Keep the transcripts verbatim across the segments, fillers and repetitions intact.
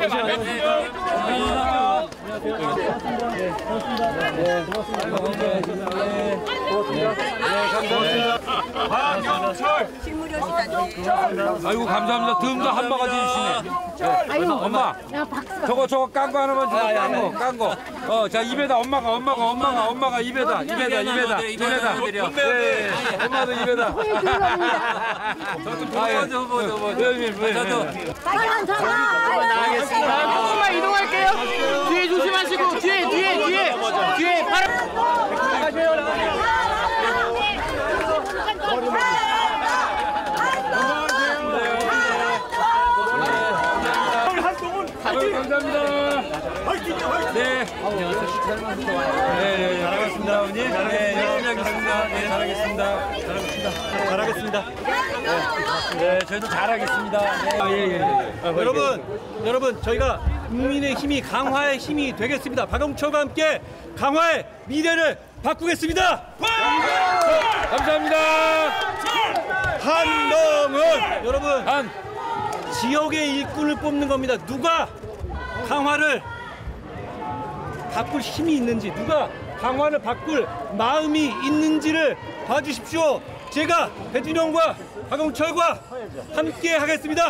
아이고 감사합니다. 듬도 한 바가지 주시네. 엄마, 저거 저거 깐 거 하나만 줘. 깐 거, 깐 거. 어, 자 입에다 엄마가 엄마가 엄마가 엄마가 입에다 입에다 입에다 입에다. 네, 엄마도 입에다. 저도 저도 저도 저도. 조금만 이동할게요. 뒤에 조심하시고 뒤에 뒤에 뒤에 뒤에 바로. 감사합니다. 네. 네, 잘하겠습니다, 어머니. 네, 열심히 하겠습니다. 네, 잘하겠습니다. 잘하겠습니다. 잘하겠습니다. 네, 저희도 잘하겠습니다. 네. 아, 예, 예, 예. 아, 여러분, 예. 여러분, 저희가 국민의 힘이 강화의 힘이 되겠습니다. 박영철과 함께 강화의 미래를 바꾸겠습니다. 감사합니다. 한동훈, 여러분, 한 지역의 일꾼을 뽑는 겁니다. 누가 강화를 바꿀 힘이 있는지, 누가 강화를 바꿀 마음이 있는지를 봐주십시오. 제가 배준영과 박영철과 함께 하겠습니다.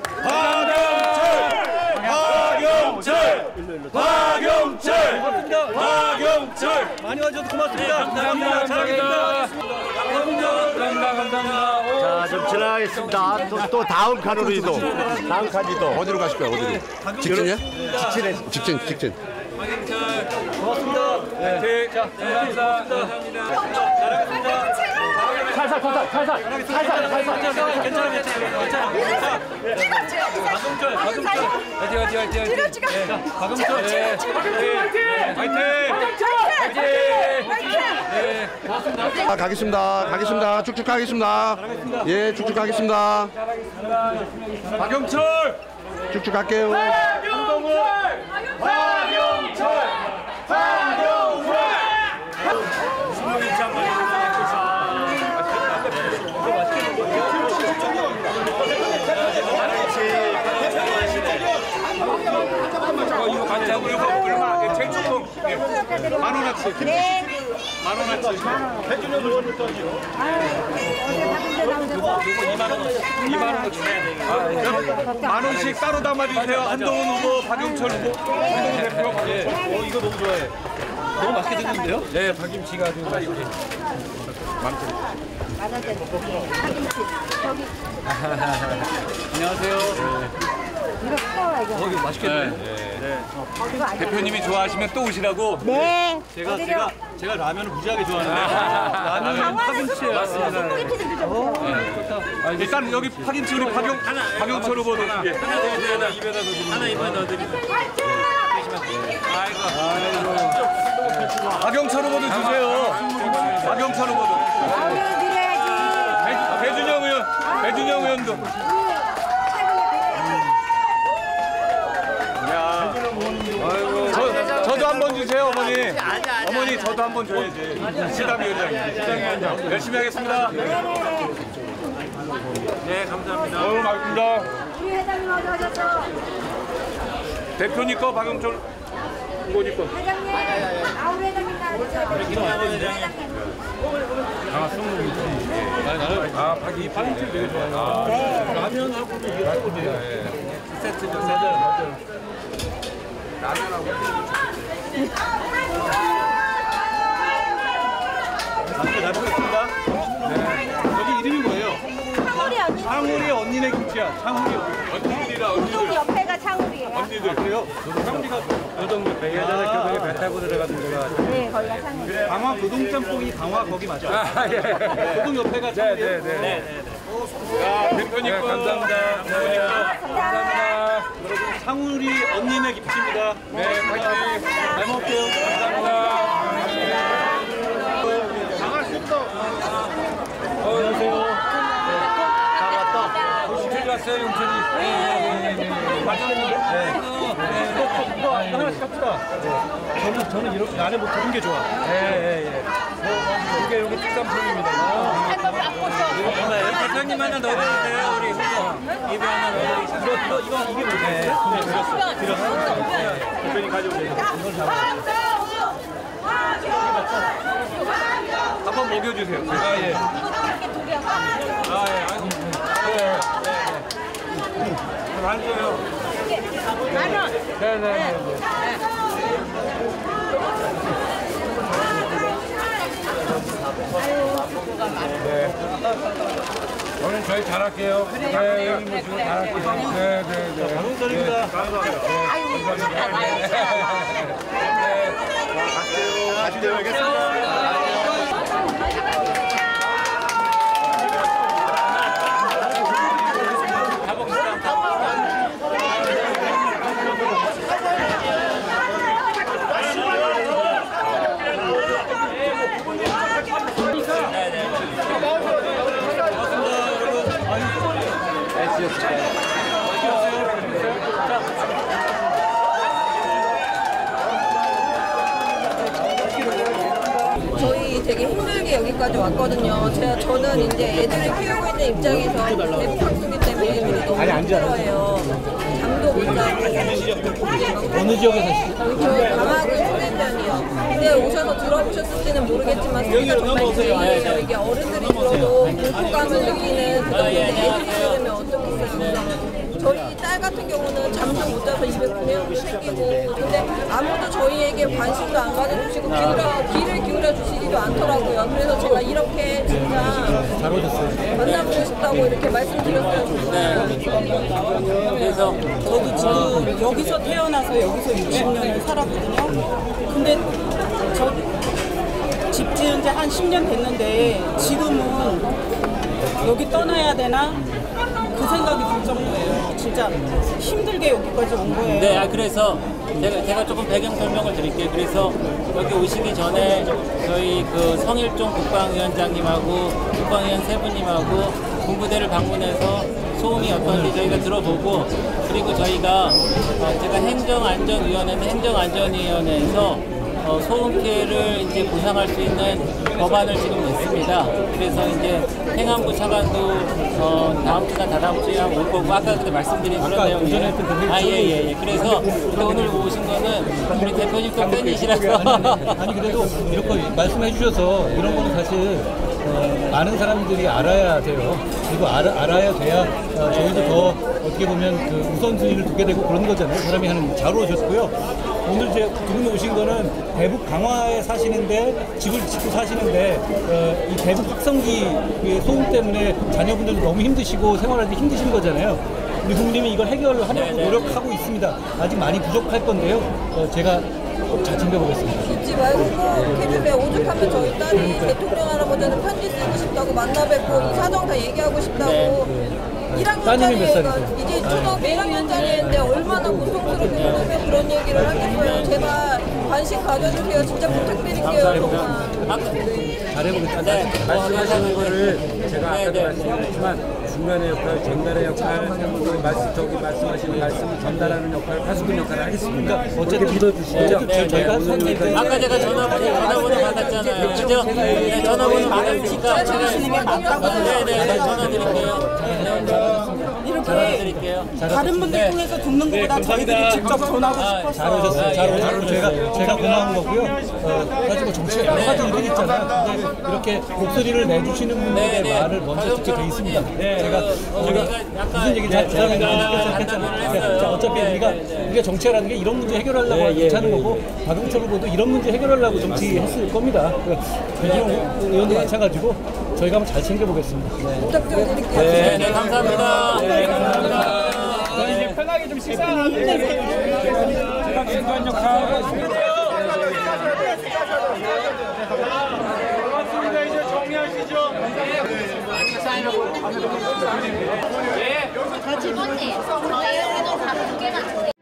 박영철! 박영철! 박영철! 고맙습니다. 박영철! 많이 와주셔서 고맙습니다. 감사합니다. 감사합니다. 감사합니다. 감사합니다. 자, 좀 지나가겠습니다. 또, 또 다음 칸으로 이동. 다음 칸 이동. 어디로 가실 거야? 어디로? 직진이야? 직진에. 직진, 직진. 고맙습니다. 네, 자, 감사합니다. 잘하겠습니다. 살살 살살 살살 살살 살살. 괜찮아, 괜찮아, 괜찮아. 박영철, 박영철. 화이팅, 화이팅, 화이팅. 뒤로 찍어. 박영철. 네. 화이팅! 아, 가겠습니다. 가겠습니다. 쭉쭉 가겠습니다. 예, 쭉쭉 가겠습니다. 박영철! 쭉쭉 갈게요. 한동훈! 박영철! 박영철! 어, 이거 같이 하고 이거 얼마? 제주동 만 원어치. 네. 만 원어치. 배준영 의원을 떠지요. 이만 원어치. 이만 원어치. 만 원씩 따로 담아주세요. 한동훈 후보, 박영철 후보, 한동훈 대표. 어, 이거 너무 좋아해. 너무 맛있게 생겼는데요? 네, 박김치가 아주 맛있게. 많죠. 안녕하세요. 이거 커 이거. 어, 이거 맛있겠네. 네. 대표님이 좋아하시면 또 오시라고. 네. 제가 제가 제가 라면을 무지하게 좋아하는데 라면은 파김치예요. 맞습니다. 아, 일단 여기 파김치 우리 박영 박영철 후보도 하나, 예. 하나 입에다 입에다 넣어드리면 하나 입에다 넣어드리면. 아이고. 박영철 후보도 주세요. 박영철 후보도. 아유 드려야지. 배, 배준영 의원, 배준영 의원도. 저, 저도 한 번 주세요, 어머니. 어머니, 저도 한 번 줘야지. 시당위원장. 시당위원장. 열심히 하겠습니다. 네, 감사합니다. 어우, 맛있습니다. 우리 회장님 어디 가셨어? 대표님 거, 박영철 후보님 거. 회장님. 아우 회장님 나와주세요. 아, 스무 아, 박이 파김치 되게 좋아요. 아, 네. 라면하고도 이게 네. 세트죠, 세트. 잘 먹겠습니다. 네. 여기 이름이 뭐예요? 창우리 언니. 창우리 언니네 김치야. 창우리 언니들이라, 쪽 언니들. 옆에가 창우리예요. 언니들. 그래요? 저도 창우리가 노동부 배야자대 교동에 배 타고 들어가는 데가. 네 거기가 창우리. 강화 교동짬뽕이 강화 거기 맞죠? 아, 예. 교동 옆에가 네, 창우리예요? 네, 네. 야, 대표님 거. 감사합니다. 대표님 거. 감사합니다. 여러분 창우리 언니네 김치입니다. 네, 파이팅. 잘 먹을게요. 감사합니다. 안녕하세요. 잘 왔다. 시켜줘 왔어요, 용천이. 네, 네, 네. 이거 이거 하나씩 합시다. 저는 저는 이렇게 안에 뭐 그런 게 좋아. 예, 예, 예. 이게 여기 특산품입니다. 대표님 하나 넣어드릴게요. 우리 후보. 입에 하나 넣어드리겠습니다. 이거, 이거, 이게 뭐예요? 드렸어. 대표님 가져오세요. 한번 먹여주세요. 아, 예. 아, 예. 아이고. 네, 네, 네. 만 줘요. 만 원. 네, 네, 네. 네. 오늘 저희 잘할게요. 네, 여기 모시고 잘할게요. 네, 네, 네. 감사드립니다. 가시죠, 알겠습니다. 저희 되게 힘들게 여기까지 왔거든요. 제가 저는 이제 애들을 키우고 있는 입장에서 대북 방송이기 때문에 애들이 너무 힘들어해요. 잠도 못 자고 어느 지역에 사시죠? 저 강화군 소대면이요. 근데 오셔서 들어보셨을지는 모르겠지만 소리가 정말 들리세요. 이게 어른들이 들어도 공포감을 느끼는 그런 건데 애들이 들으면 어떻겠어요. 저희 딸 같은 경우는 잠도 못 자서 입에 구내염이 생기고 근데 아무도 저희에게 관심도 안 가져주시고 기울여, 귀를 기울여 주시지도 않더라고요. 그래서 제가 이렇게 진짜 잘 오셨어요. 만나보고 싶다고 이렇게 말씀드렸어요. 그래서 저도 지금 여기서 태어나서 여기서 육십 년을 살았거든요. 근데 저 집 지은 지 한 십 년 됐는데 지금은 여기 떠나야 되나? 그 생각이 들 정도예요. 진짜 힘들게 여기까지 온 거예요. 네, 아, 그래서 제가, 제가 조금 배경 설명을 드릴게요. 그래서 여기 오시기 전에 저희 그 성일종 국방위원장님하고 국방위원 세 분님하고 군부대를 방문해서 소음이 어떤지 저희가 들어보고 그리고 저희가 어, 제가 행정안전위원회는 행정안전위원회에서 어, 소음 피해를 이제 보상할 수 있는 법안을 지금 냈습니다. 그래서 이제 행안부 차관도 어, 다음 주나 다다음 주에 올 거고 아까 그때 말씀드린 그런 내용이에요. 아, 예, 예, 예. 그래서 근데 오늘 오신 거는 우리 대표님 또 팬이시라서. 아니 그래도 이렇게 말씀해 주셔서 이런 거는 사실 어, 많은 사람들이 알아야 돼요. 그리고 알아, 알아야 돼야 어, 저희도 더 어떻게 보면 그 우선순위를 두게 되고 그런 거잖아요. 사람이 하는 잘 오셨고요. 오늘 제 두 분 오신 거는 대북 강화에 사시는데 집을 짓고 사시는데 어, 이 대북 확성기 소음 때문에 자녀분들도 너무 힘드시고 생활하기 힘드신 거잖아요. 우리 국민이 이걸 해결하려고 노력하고 있습니다. 아직 많이 부족할 건데요. 어, 제가 꼭 잘 챙겨보겠습니다. 잊지 말고 꼭 해주세요. 오죽하면 저희 딸이 대통령 할아버지한테 편지 쓰고 싶다고 만나 뵙고 이 사정 다 얘기하고 싶다고 일 따님이 몇 학년짜리가 살이세요? 이제 초등학교 일 학년짜리인데 얼마나 고통스럽게 그러면 그런 얘기를 하겠어요. 제발 관심 가져주세요. 진짜 부탁드릴게요. 정말. 잘해보겠습니다. 네, 말씀하시는 거를 제가 아까도 말씀드렸지만 중간의 역할, 전달의 역할, 우리 말씀, 저기 말씀하시는 말씀을 전달하는 역할, 파수꾼 역할을 하겠습니다. 어쨌든 믿어주시죠. 네, 저희가 네. 아까 제가 전화번호, 전화번호 받았잖아요. 그죠? 네, 전화번호 받았으니까 제가 네, 네, 네, 전화 드릴게요. 이렇게 다른 분들 통해서 듣는 것보다 저희들이 직접 전하고 싶었어요. 잘 오셨어요. 잘 오셨고 제가 제가 고마운 거고요. 어, 사실 뭐 정치가 여러 가지 일이 있잖아요. 근데 이렇게 목소리를 내주시는 분들의 말을 먼저 듣게 돼 있습니다. 제가 제가 무슨 얘기 잘 들었는지 않겠잖아요. 자, 어차피 우리가 우리가 정치라는 게 이런 문제 해결하려고 하는 괜찮은 거고 박영철 후보도 이런 문제 해결하려고 정치했을 겁니다. 배준호 의원도 마찬가지고 저희가 한번 잘 챙겨보겠습니다. 부탁 좀 드릴게요. 네, 네, 감사합니다. 네, 감사합니다. 이제 편하게 좀 식사하면 힘내세요. 제가 중간 역할. 고맙습니다. 이제 정리하시죠. 저 집었지? 저희 여기도 다 두 개만 주세요.